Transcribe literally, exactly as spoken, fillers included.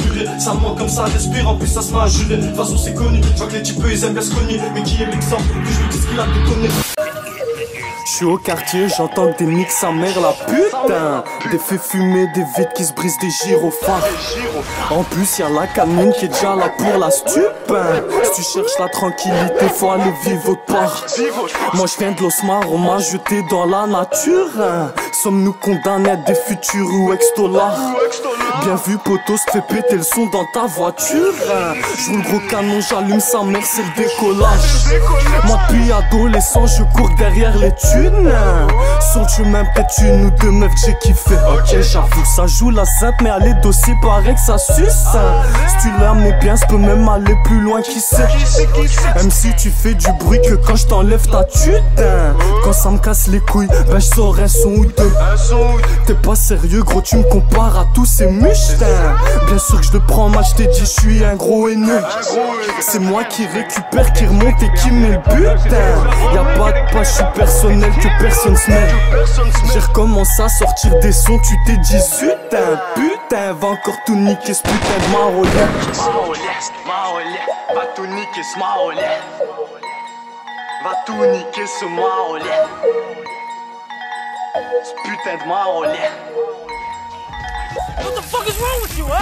purée. Ça manque comme ça respire, en plus ça se met à jurer. De toute façon c'est connu, je vois que les types ils aiment bien se cogner. Mais qui est l'exemple que je lui dise qu'il a déconné? J'suis au quartier, j'entends que des niques sa mère la putain. Des faits fumés, des vides qui se brisent, des gyrophares. En plus y'a la canine qui est déjà là pour la stupe. Si tu cherches la tranquillité, faut aller vivre autre part. Moi j'viens de l'Osmar, on m'a jeté dans la nature. Sommes-nous condamnés à des futurs ou ex-dollars? Bien vu poteau, se fait péter le son dans ta voiture. J'roule le gros canon, j'allume sa mère, c'est le décollage. Moi depuis adolescent, je cours derrière les thunes. Sur le chemin peut-être une ou deux meufs que j'ai kiffé. Ok j'avoue ça joue la sainte, mais aller dossier paraît que ça suce. Si tu l'aimes bien, ça peut même aller plus loin, qui sait. Même si tu fais du bruit que quand je t'enlève ta tute. Quand ça me casse les couilles, ben je sors un son ou deux. T'es pas sérieux gros, tu me compares à tous ces mustins. Bien sûr que je le prends mal, je t'ai dit je suis un gros haineux. C'est moi qui récupère, qui remonte et qui met le butin. Y'a pas de page, je suis personnel que personne se mêle. J'ai recommencé à sortir des sons, tu t'es dit zut un putain. Va encore tout niquer ce putain de marollet. Marollet, marollet, va tout niquer ce marollet. Va tout niquer ce marollet. Ce putain de marollet. What the fuck is wrong with you, huh?